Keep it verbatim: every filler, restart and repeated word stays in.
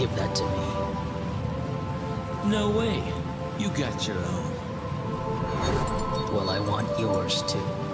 give that to me. No way. You got your own. Well, I want yours too.